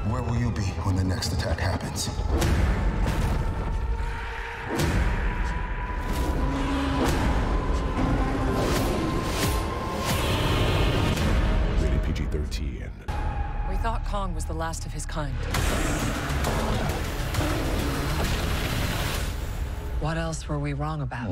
Where will you be when the next attack happens? Rated PG-13. We thought Kong was the last of his kind. What else were we wrong about?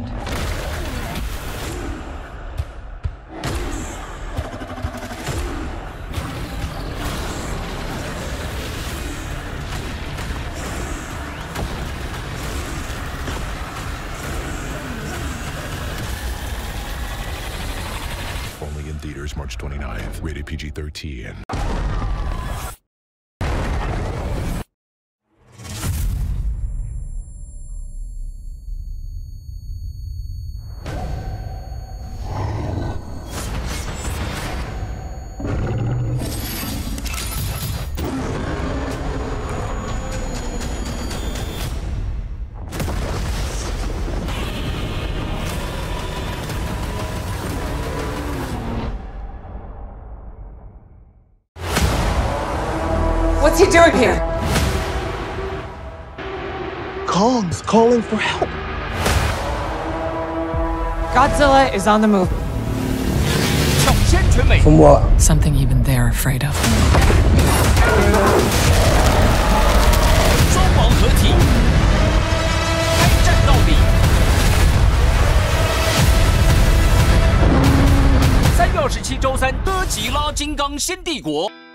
Only in theaters March 29th. Rated PG-13. What's he doing here? Kong's calling for help. Godzilla is on the move. From what? Something even they're afraid of. 双王合体，开战到底。3月27周3，哥吉拉金刚新帝国。